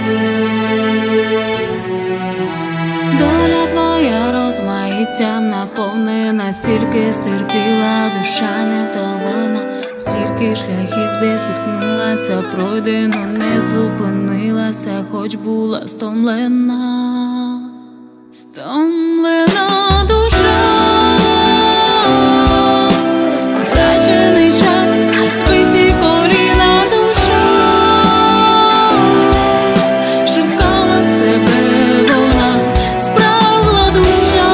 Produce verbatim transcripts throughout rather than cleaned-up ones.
Доля твоя розмаїттям наповнена, стільки стерпіла душа невдоволена, стільки шляхів, де спіткнулася, пройдено, не зупинилася, хоч була стомлена, стомлена душа, втрачений час, збиті коліна душа, шукала себе вона, спрагла душа,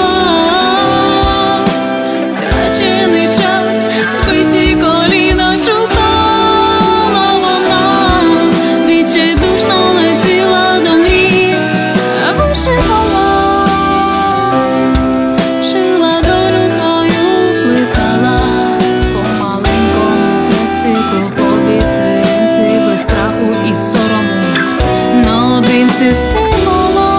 втрачений час, збиті коліна шукала вона, відчайдушно летіла до мрії, вишивала, шила долю свою, плетала по маленькому хрестику, по бісеринці, без страху і сорому, наодинці співала,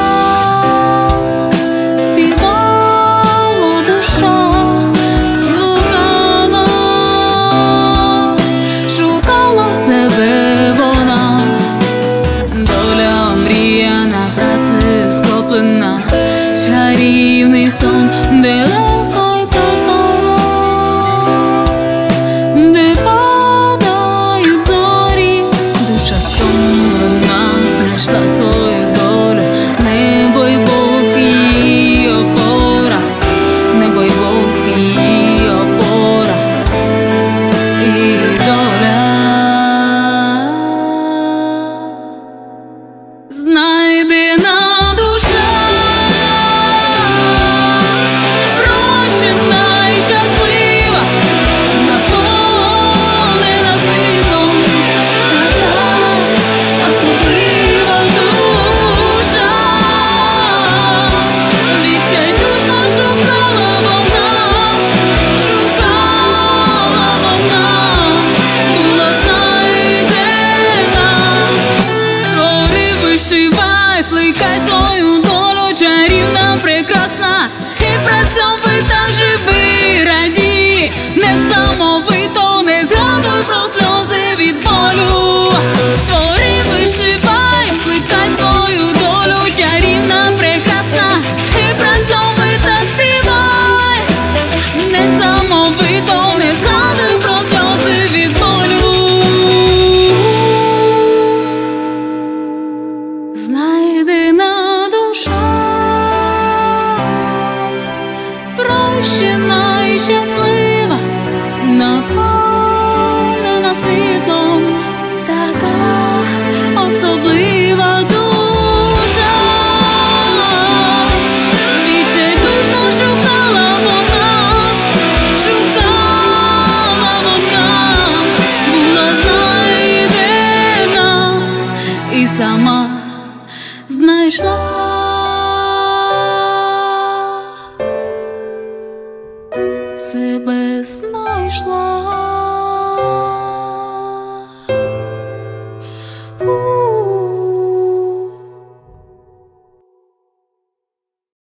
співала душа, шукала, шукала себе вона, доля омріяна, працею скроплена, чарівний сон, де легко й прозоро, де падають зорі, душа стомлена, знайшла свою долю, небо й Бог її опора, небо й Бог її опора і доля. Знайдена душа, прощена й щаслива, наповнена світлом, така особлива душа, відчайдушно шукала вона, шукала вона, була знайдена. Твори, вишивай, плекай свою долю, чарівна, прекрасна і працьовита, живи, радій, несамовито, не згадуй про сльози від болю. Твори, вишивай, плекай свою долю, чарівна, прекрасна і працьовита, співай, несамовито, не згадуй про сльози від болю. Знайдена душа, прощена й щаслива, наповнена світлом, така особлива душа, відчайдушно шукала вона, шукала вона, була знайдена і сама знайшла себе, знайшла.